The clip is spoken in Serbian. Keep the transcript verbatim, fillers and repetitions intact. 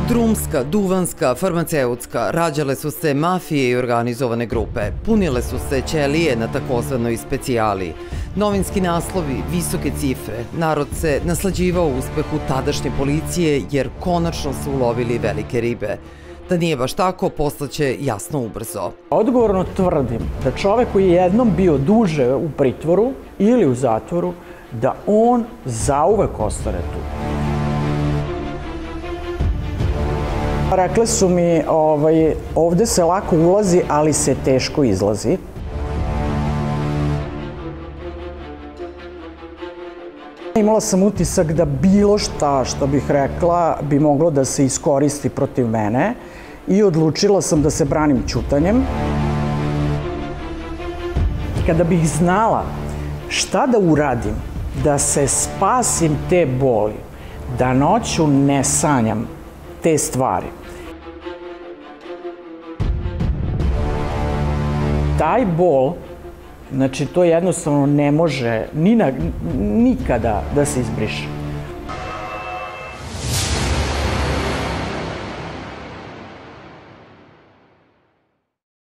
Drumska, duvanska, farmaceutska, rađale su se mafije i organizovane grupe. Punile su se ćelije na takozvanoj specijali. Novinski naslovi, visoke cifre. Narod se naslađivao uspehu tadašnje policije jer konačno su ulovili velike ribe. Da nije baš tako, poslaće jasno ubrzo. Odgovorno tvrdim da čovek koji je jednom bio duže u pritvoru ili u zatvoru, da on zauvek ostane tu. Rekli su mi, ovaj, ovde se lako ulazi, ali se teško izlazi. Imala sam utisak da bilo šta što bih rekla bi moglo da se iskoristi protiv mene i odlučila sam da se branim ćutanjem. Kada bih znala šta da uradim, da se spasim te boli, da noću ne sanjam te stvari. Taj bol, znači to jednostavno ne može ni na, nikada da se izbriše.